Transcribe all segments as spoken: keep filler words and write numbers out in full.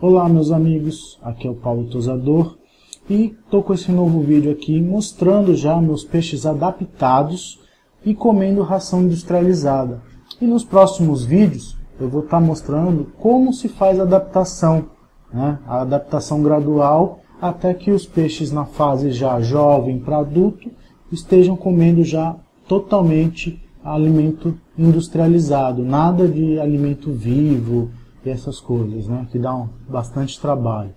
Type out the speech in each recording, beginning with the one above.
Olá meus amigos, aqui é o Paulo Tosador e estou com esse novo vídeo aqui mostrando já meus peixes adaptados e comendo ração industrializada. E nos próximos vídeos eu vou estar mostrando como se faz a adaptação, né? A adaptação gradual até que os peixes na fase já jovem para adulto estejam comendo já totalmente alimento industrializado, nada de alimento vivo e essas coisas, né, que dão bastante trabalho.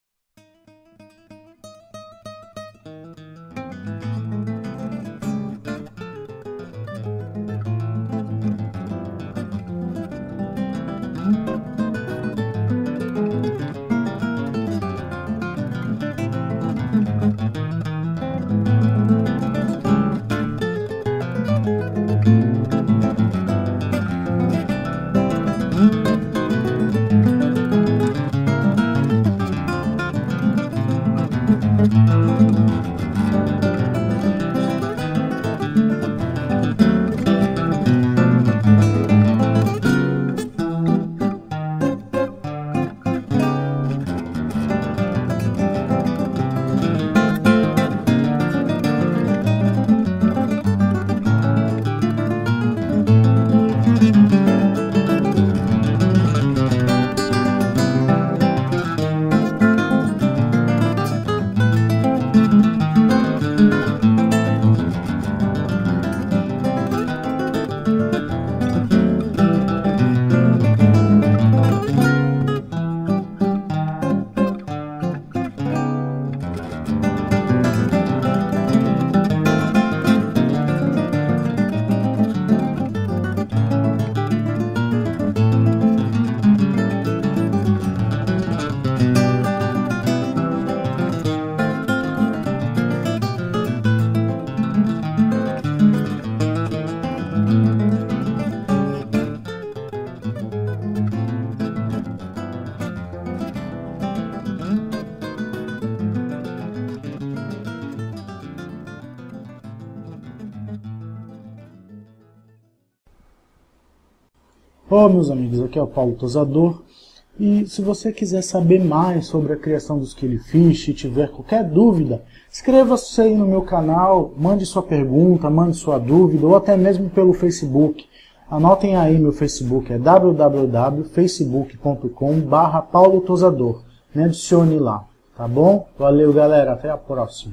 Olá meus amigos, aqui é o Paulo Tosador e se você quiser saber mais sobre a criação dos killifish e tiver qualquer dúvida, inscreva-se aí no meu canal, mande sua pergunta, mande sua dúvida ou até mesmo pelo Facebook. Anotem aí meu Facebook, é w w w ponto facebook ponto com barra paulo tosador. Me adicione lá, tá bom? Valeu galera, até a próxima.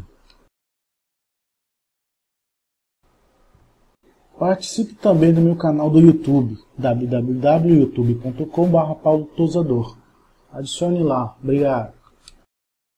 Participe também do meu canal do YouTube, w w w ponto youtube ponto com barra paulo tosador. Adicione lá. Obrigado.